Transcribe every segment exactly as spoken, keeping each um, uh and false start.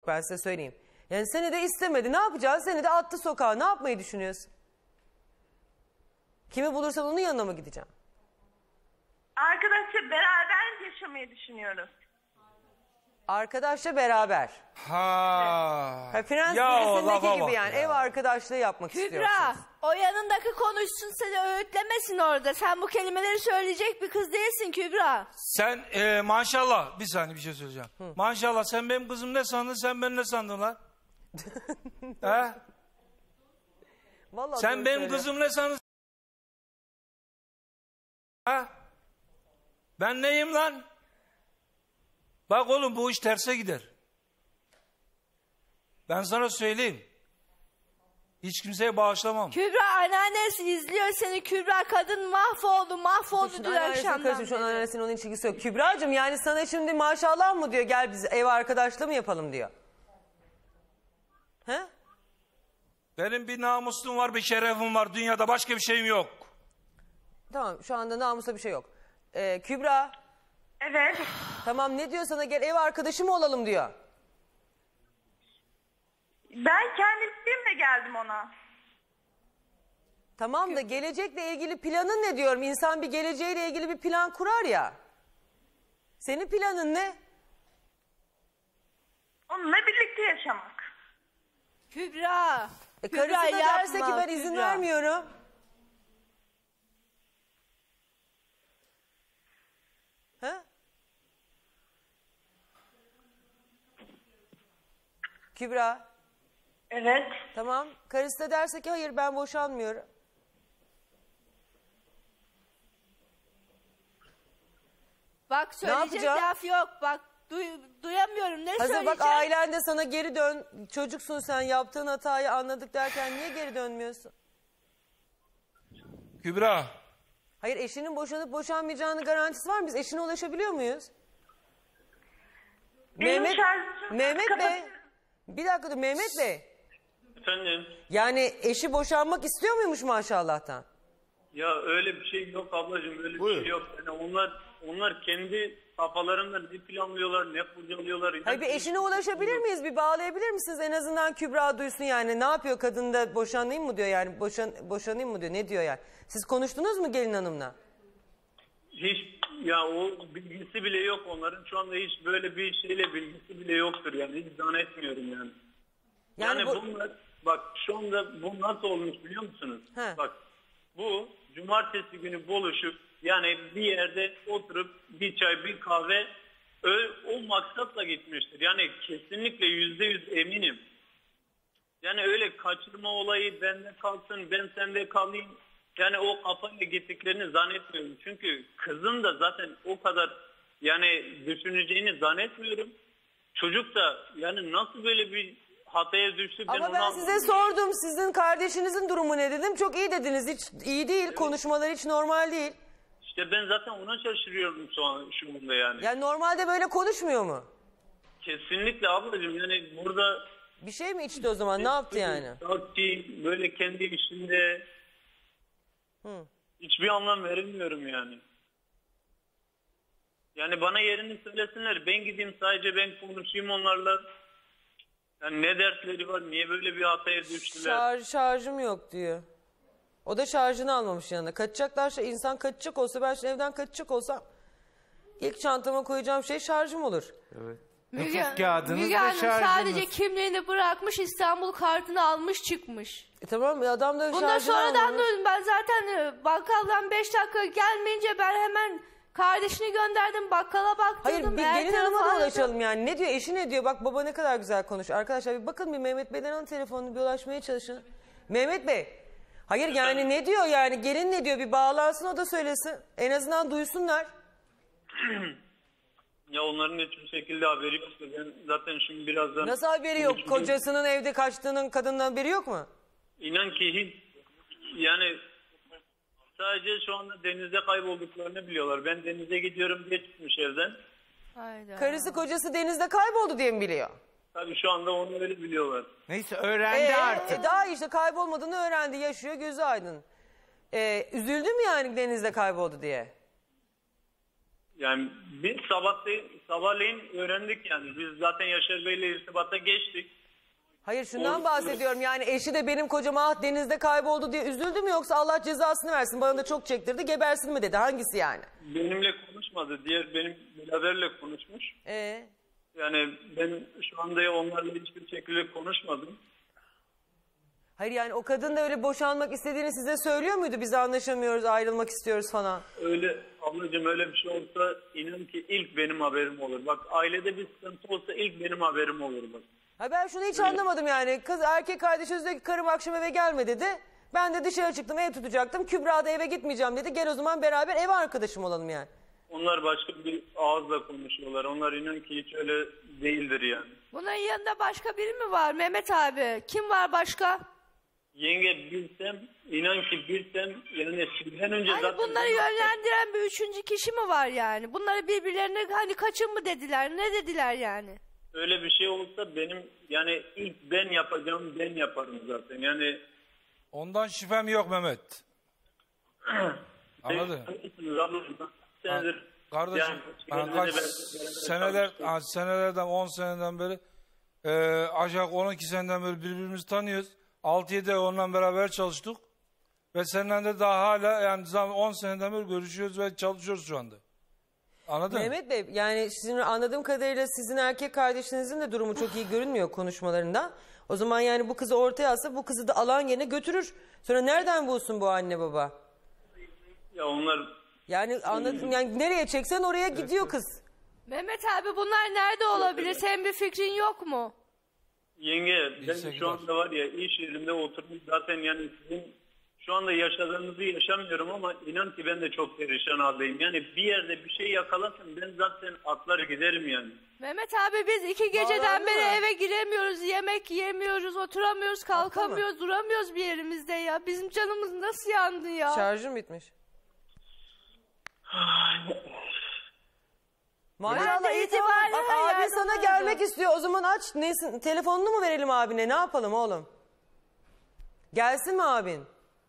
ben size söyleyeyim. Yani seni de istemedi. Ne yapacağız? Seni de attı sokağa. Ne yapmayı düşünüyorsun? Kimi bulursan onun yanına mı gideceğim? Arkadaşlar beraber yaşamayı düşünüyoruz. Arkadaşla beraber. Ha. Ha, Prens Ya o dizisindeki lafa gibi bak yani ya. ev arkadaşlığı yapmak Kübra, istiyorsunuz. o yanındaki konuşsun, seni öğütlemesin orada. Sen bu kelimeleri söyleyecek bir kız değilsin Kübra. Sen e, maşallah bir saniye bir şey söyleyeceğim. Hı. Maşallah sen benim kızım ne sandın, sen beni ne sandın lan? He? Vallahi Sen doğru benim söylüyor. kızım ne sandın? Ha? Ben neyim lan? Bak oğlum bu iş terse gider. Ben sana söyleyeyim. Hiç kimseye bağışlamam. Kübra anneannesi izliyor seni. Kübra kadın mahvoldu, mahvoldu Şimdi dün anneannesine akşamdan karışmış, şu an beri. anneannesinin onun ilgisi yok. Kübra'cığım yani sana şimdi maşallah mı diyor, gel biz ev arkadaşlığı mı yapalım diyor. He? Benim bir namusum var, bir şerefim var. Dünyada başka bir şeyim yok. Tamam, şu anda namusa bir şey yok. Ee, Kübra, Evet. tamam ne diyor sana, gel ev arkadaşı mı olalım diyor. Ben kendi isteğimle geldim ona. Tamam da gelecekle ilgili planın ne diyorum? İnsan bir geleceğiyle ilgili bir plan kurar ya. Senin planın ne? Onunla birlikte yaşamak. Kübra. E, Kübra karısı da yapma, derse ki ben izin Kübra. vermiyorum. He? Kübra. Evet. Tamam. Karısı da derse ki hayır ben boşanmıyorum. Bak söyleyecek yapacağım? laf yok. Bak duy- duyamıyorum. Ne Hazır söyleyeceğim? bak ailen de sana geri dön. Çocuksun sen, yaptığın hatayı anladık derken niye geri dönmüyorsun? Kübra. Hayır, eşinin boşanıp boşanmayacağının garantisi var mı? Biz eşine ulaşabiliyor muyuz? Benim Mehmet, şarjım Mehmet Bey. kapatıyorum. Bir dakika dur Mehmet Bey. Efendim? Yani eşi boşanmak istiyor muymuş maşallahtan? Ya öyle bir şey yok ablacığım, öyle Buyur. bir şey yok. Yani onlar onlar kendi kafalarında ne planlıyorlar, ne kurcalıyorlar. İnan Hayır, bir ki- eşine ulaşabilir miyiz? Bir bağlayabilir misiniz? En azından Kübra duysun yani. Ne yapıyor kadın da boşanayım mı diyor yani. Boşan, boşanayım mı diyor. Ne diyor yani? Siz konuştunuz mu gelin hanımla? Hiç ya o bilgisi bile yok onların. Şu anda hiç böyle bir şeyle bilgisi bile yoktur yani. Hiç zannetmiyorum yani. Yani Yani, bu- bunlar bak şu anda bu nasıl olmuş biliyor musunuz? He. Bak bu cumartesi günü buluşup yani bir yerde oturup bir çay bir kahve ö- o maksatla gitmiştir. Yani kesinlikle yüzde yüz eminim. Yani öyle kaçırma olayı bende kalsın ben sende kalayım. Yani o kafayla gittiklerini zannetmiyorum. Çünkü kızın da zaten o kadar yani düşüneceğini zannetmiyorum. Çocuk da yani nasıl böyle bir hataya düştü ben Ama onu ben size anlamadım. sordum. Sizin kardeşinizin durumu ne dedim. Çok iyi dediniz. Hiç iyi değil. Konuşmalar hiç normal değil. İşte ben zaten ona şaşırıyorum şu an şu anda yani. Yani normalde böyle konuşmuyor mu? Kesinlikle ablacığım yani burada Bir şey mi içti o zaman? Ne yaptı yani? Sanki böyle kendi işinde Hı. hiçbir anlam veremiyorum yani. Yani bana yerini söylesinler. Ben gideyim sadece ben konuşayım onlarla. Yani ne dertleri var? Niye böyle bir hataya düştüler? Şarj, şarjım yok diyor. O da şarjını almamış yanına. Kaçacaklarsa insan kaçacak olsa ben şimdi evden kaçacak olsam ilk çantama koyacağım şey şarjım olur. Müge, Nüfus kağıdınız Müge ve Hanım şarjınız. sadece kimliğini bırakmış, İstanbul kartını almış çıkmış. E tamam ya, adam da Bunu da şarjını sonradan almamış. duydum. Ben zaten e, bakkaldan beş dakika gelmeyince ben hemen kardeşini gönderdim. Bakkala baktırdım. Hayır bir her gelin tarafı hanıma da aradım. ulaşalım yani. Ne diyor eşi ne diyor? Bak baba ne kadar güzel konuşuyor. Arkadaşlar bir bakın bir Mehmet Bey'den alın telefonunu, bir ulaşmaya çalışın. Mehmet Bey. Hayır yani ne diyor yani? Gelin ne diyor? Bir bağlansın o da söylesin. En azından duysunlar. Ya onların hiçbir şekilde haberi yok. Ben zaten şimdi birazdan... Nasıl haberi yok? konuşacağım. Kocasının evde kaçtığının, kadının haberi yok mu? İnan ki hiç yani sadece şu anda denizde kaybolduklarını biliyorlar. Ben denize gidiyorum diye çıkmış evden. Hayda. Karısı kocası denizde kayboldu diye mi biliyor? Tabii şu anda onu öyle biliyorlar. Neyse öğrendi Ee, artık. e, daha işte kaybolmadığını öğrendi, yaşıyor, gözü aydın. Ee, üzüldüm yani denizde kayboldu diye. Yani biz sabahleyin, sabahleyin öğrendik yani. Biz zaten Yaşar Bey'le irtibata geçtik. Hayır şundan O- bahsediyorum yani eşi de benim kocam ah denizde kayboldu diye üzüldü mü yoksa Allah cezasını versin bana da çok çektirdi gebersin mi dedi hangisi yani? Benimle konuşmadı. Diğer benim biraderle konuşmuş. Ee, Yani ben şu anda onlarla hiçbir şekilde konuşmadım. hayır yani o kadın da öyle boşanmak istediğini size söylüyor muydu biz anlaşamıyoruz ayrılmak istiyoruz falan? Öyle ablacığım öyle bir şey olsa inan ki ilk benim haberim olur. Bak ailede bir sıkıntı olsa ilk benim haberim olur bak. Ha ben şunu hiç anlamadım yani kız erkek kardeşiniz diyor ki karım akşam eve gelme dedi. Ben de dışarı çıktım ev tutacaktım Kübra da eve gitmeyeceğim dedi gel o zaman beraber ev arkadaşım olalım yani. Onlar başka bir ağızla konuşuyorlar. Onlar inan ki hiç öyle değildir yani. Bunların yanında başka biri mi var Mehmet abi? Kim var başka? Yenge bilsem, inan ki bilsem yani sizden önce Hani zaten... bunları yönlendiren bir üçüncü kişi mi var yani? Bunları birbirlerine hani kaçın mı dediler? Ne dediler yani? Öyle bir şey olsa benim yani ilk ben yapacağım ben yaparım zaten. Yani Ondan şüphem yok Mehmet. Anladın? Senedir, Kardeşim yani, yani beraber- kaç beraber seneler, çalıştık. ha, senelerden on seneden beri e, aşağı on iki seneden beri birbirimizi tanıyoruz. altı yedi ay onunla beraber çalıştık. Ve seninle de daha hala yani on seneden beri görüşüyoruz ve çalışıyoruz şu anda. Anladın mı? Mehmet Bey yani sizin anladığım kadarıyla sizin erkek kardeşinizin de durumu çok iyi görünmüyor konuşmalarında. O zaman yani bu kızı ortaya alsa bu kızı da alan yerine götürür. Sonra nereden bulsun bu anne baba? Ya onlar Yani anladım yani nereye çeksen oraya gidiyor kız. Mehmet abi bunlar nerede olabilir? Senin bir fikrin yok mu? yenge ben Bilse şu gider. anda var ya iş yerinde oturmuş zaten yani sizin şu anda yaşadığınızı yaşamıyorum ama inan ki ben de çok perişan haldeyim. Yani bir yerde bir şey yakalasın ben zaten atlar giderim yani. Mehmet abi biz iki geceden Bağlandı beri mı? eve giremiyoruz, yemek yiyemiyoruz, oturamıyoruz, kalkamıyoruz, duramıyoruz bir yerimizde ya. Bizim canımız nasıl yandı ya? Şarjım bitmiş. Maşallah Ben de iyi tamam. itibaren Bak her abi yerden sana aradım. gelmek istiyor. O zaman aç. Neyse, telefonunu mu verelim abine? Ne yapalım oğlum? Gelsin mi abin?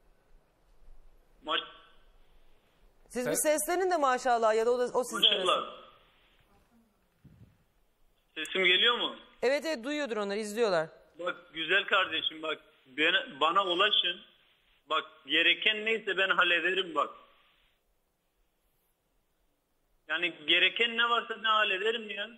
Maş Siz bir seslenin de maşallah ya da o, da, o sizden arasın. maşallah. Sesim geliyor mu? Evet evet duyuyordur onlar izliyorlar. Bak güzel kardeşim bak bana, bana ulaşın. Bak gereken neyse ben hallederim bak. Yani gereken ne varsa ben hallederim ya.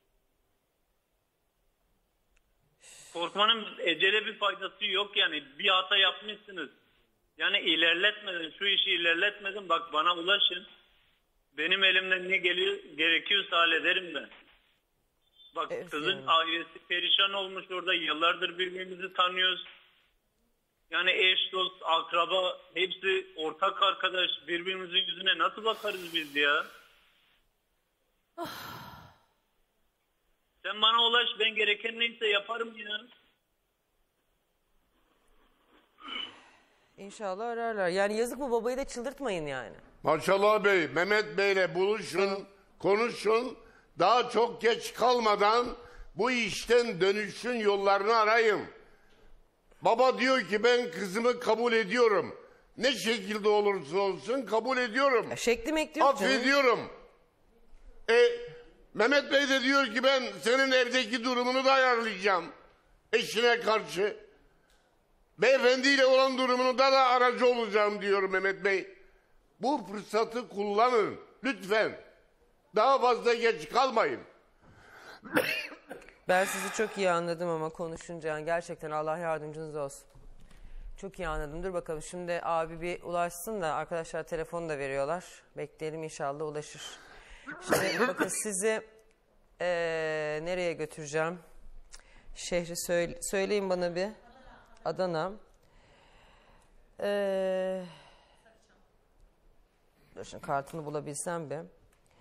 Korkmanın ecele bir faydası yok yani. Bir hata yapmışsınız. Yani ilerletmedin, şu işi ilerletmedin. Bak bana ulaşın. Benim elimden ne geliyor, gerekiyorsa hallederim ben. Bak Evet, kızın yani. ailesi perişan olmuş orada. Yıllardır birbirimizi tanıyoruz. Yani eş, dost, akraba hepsi ortak arkadaş. Birbirimizin yüzüne nasıl bakarız biz ya? Sen bana ulaş, ben gereken neyse yaparım ya. İnşallah ararlar. Yani yazık bu babayı da çıldırtmayın yani. Maşallah Bey, Mehmet Bey'le buluşun, konuşun. Daha çok geç kalmadan bu işten dönüşün yollarını arayın. Baba diyor ki ben kızımı kabul ediyorum. Ne şekilde olursa olsun kabul ediyorum. Ya şekli mekli yok canım. Affediyorum. E, Mehmet Bey de diyor ki ben senin evdeki durumunu da ayarlayacağım. Eşine karşı. Beyefendiyle olan durumunu da da aracı olacağım diyor Mehmet Bey. Bu fırsatı kullanın lütfen. Daha fazla geç kalmayın. Ben sizi çok iyi anladım ama konuşunca yani gerçekten Allah yardımcınız olsun. Çok iyi anladım. Dur bakalım şimdi abi bir ulaşsın da arkadaşlar telefonu da veriyorlar. Bekleyelim inşallah ulaşır. Şimdi bakın sizi eee, nereye götüreceğim? Şehri söyle, söyleyin bana bir. Adana. Eee dur şimdi kartını bulabilsem bir.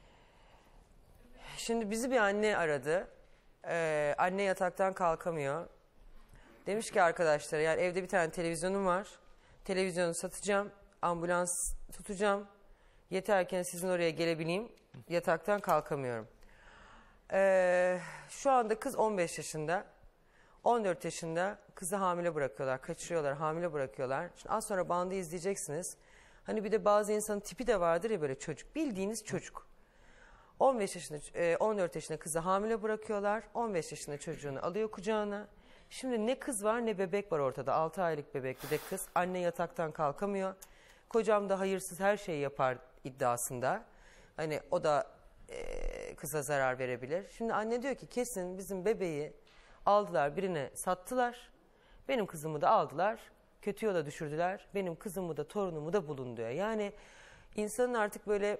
Şimdi bizi bir anne aradı. Ee, anne yataktan kalkamıyor. Demiş ki arkadaşlar yani evde bir tane televizyonum var. Televizyonu satacağım. Ambulans tutacağım. Yeterken sizin oraya gelebileyim. Yataktan kalkamıyorum. Ee, şu anda kız on beş yaşında. on dört yaşında kızı hamile bırakıyorlar. Kaçırıyorlar. Hamile bırakıyorlar. Şimdi az sonra bandı izleyeceksiniz. Hani bir de bazı insanın tipi de vardır ya böyle çocuk. Bildiğiniz çocuk. on beş yaşında, e, on dört yaşında kızı hamile bırakıyorlar. on beş yaşında çocuğunu alıyor kucağına. Şimdi ne kız var ne bebek var ortada. altı aylık bebek bir de kız. Anne yataktan kalkamıyor. Kocam da hayırsız her şeyi yapar iddiasında. Hani o da e, kıza zarar verebilir. Şimdi anne diyor ki kesin bizim bebeği aldılar birine sattılar. Benim kızımı da aldılar. Kötü yola düşürdüler. Benim kızımı da torunumu da bulun diyor. Yani insanın artık böyle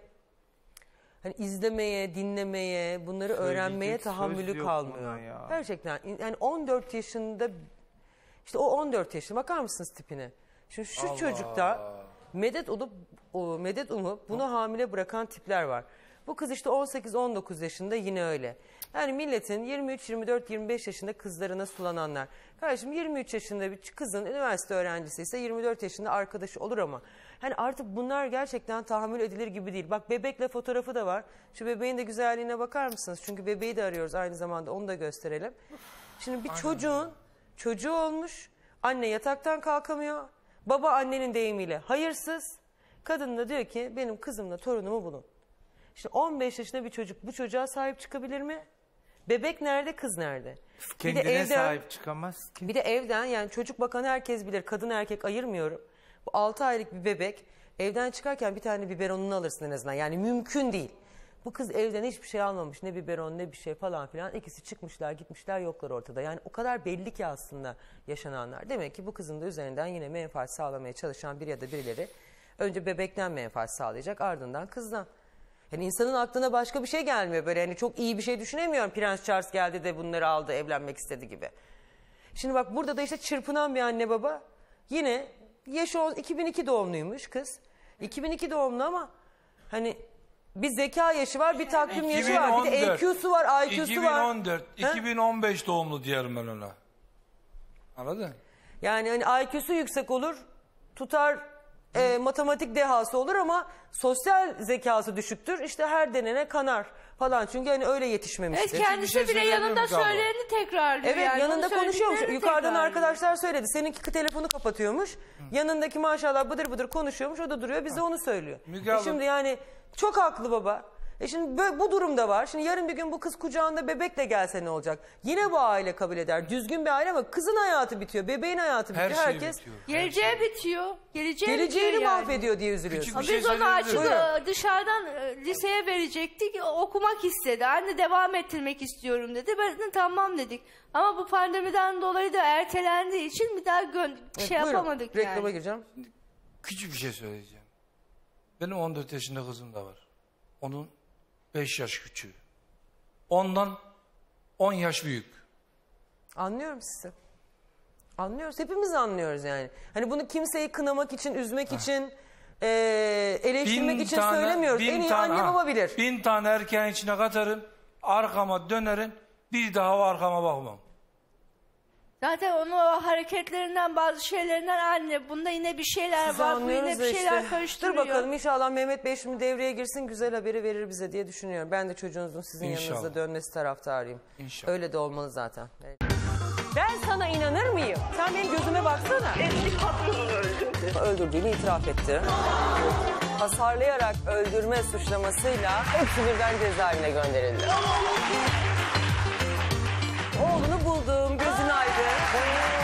hani izlemeye, dinlemeye, bunları öğrenmeye Söyleyecek söz tahammülü yok kalmıyor. buna ya. Gerçekten yani on dört yaşında, işte o on dört yaşında, bakar mısınız tipine? Şimdi şu Allah. çocukta medet olup o medet umup bunu hamile bırakan tipler var. Bu kız işte on sekiz on dokuz yaşında yine öyle. Yani milletin yirmi üç yirmi dört yirmi beş yaşında kızlarına sulananlar. Kardeşim yirmi üç yaşında bir kızın üniversite öğrencisi ise yirmi dört yaşında arkadaşı olur ama hani artık bunlar gerçekten tahammül edilir gibi değil. Bak bebekle fotoğrafı da var. Şu bebeğin de güzelliğine bakar mısınız? Çünkü bebeği de arıyoruz aynı zamanda, onu da gösterelim. Şimdi bir çocuğun çocuğu olmuş, anne yataktan kalkamıyor. Baba annenin deyimiyle hayırsız. Kadın da diyor ki benim kızımla torunumu bulun. İşte on beş yaşında bir çocuk bu çocuğa sahip çıkabilir mi? Bebek nerede, kız nerede? Kendine evden, sahip çıkamaz ki. Bir de evden, yani çocuk bakan herkes bilir, kadın erkek ayırmıyorum. Bu altı aylık bir bebek evden çıkarken bir tane biberonunu alırsın en azından. Yani mümkün değil. Bu kız evden hiçbir şey almamış, ne biberon ne bir şey falan filan. İkisi çıkmışlar gitmişler, yoklar ortada. Yani o kadar belli ki aslında yaşananlar. Demek ki bu kızın da üzerinden yine menfaat sağlamaya çalışan bir ya da birileri önce bebekten menfaat sağlayacak, ardından kızdan. Yani insanın aklına başka bir şey gelmiyor, böyle hani çok iyi bir şey düşünemiyorum. Prens Charles geldi de bunları aldı, evlenmek istedi gibi. Şimdi bak burada da işte çırpınan bir anne baba. Yine yaşı on, iki bin iki doğumluymuş kız. iki bin iki doğumlu ama hani bir zeka yaşı var, bir takvim yaşı var, bir de E Q'su var, I Q'su var. iki bin on dört, iki bin on beş doğumlu diyelim ben ona. Anladın? Yani hani I Q'su yüksek olur, tutar, e, matematik dehası olur ama sosyal zekası düşüktür. İşte her denene kanar falan. Çünkü hani öyle yetişmemiştir. Evet, kendisi şey bile söyleyebilir yanında miyim abla? söylerini tekrarlıyor. Evet, yani. yanında Onun konuşuyormuş. söylediklerini Yukarıdan tekrarlıyor. arkadaşlar söyledi. Seninki telefonu kapatıyormuş. Hı. Yanındaki maşallah bıdır bıdır konuşuyormuş. O da duruyor, bize onu söylüyor. Müge E abla- şimdi yani çok haklı baba. E şimdi böyle, bu durumda var. Şimdi yarın bir gün bu kız kucağında bebekle gelse ne olacak? Yine bu aile kabul eder. Düzgün bir aile ama kızın hayatı bitiyor. Bebeğin hayatı Her bitiyor. şey Herkes bitiyor. Geleceği bitiyor. Geleceği geleceğini bitiyor yani. mahvediyor diye üzülüyorsun. Küçük Ama Bir şey Biz onu söyleyebilir açık miyim? e, dışarıdan e, liseye verecektik. Okumak istedi. Anne devam ettirmek istiyorum dedi. Ben de tamam dedik. Ama bu pandemiden dolayı da ertelendiği için bir daha gö- Evet, şey buyurun. yapamadık Reklama yani. gireceğim. Küçük bir şey söyleyeceğim. Benim on dört yaşında kızım da var. Onun beş yaş küçüğü. Ondan on yaş büyük. Anlıyorum sizi. Anlıyoruz. Hepimiz anlıyoruz yani. Hani bunu kimseyi kınamak için, üzmek için, e, eleştirmek için söylemiyoruz. En iyi tane- anne ha, baba bilir. Bin tane erkeğin içine katarım, arkama dönerim, bir daha o arkama bakmam. Zaten onun o hareketlerinden, bazı şeylerinden anne bunda yine bir şeyler Sizi var. Bu anlıyoruz yine da bir şeyler işte. karıştırıyor. Dur bakalım, inşallah Mehmet Bey şimdi devreye girsin, güzel haberi verir bize diye düşünüyorum. Ben de çocuğunuzun sizin İnşallah. yanınızda dönmesi taraftarıyım. İnşallah. Öyle de olmalı zaten. Evet. Ben sana inanır mıyım? Sen benim gözüme baksana. Eski patronunu öldürdü. Öldürdüğünü itiraf etti. Hasarlayarak öldürme suçlamasıyla hepsi birden cezaevine gönderildi. Oğlunu buldum, gözün aydın.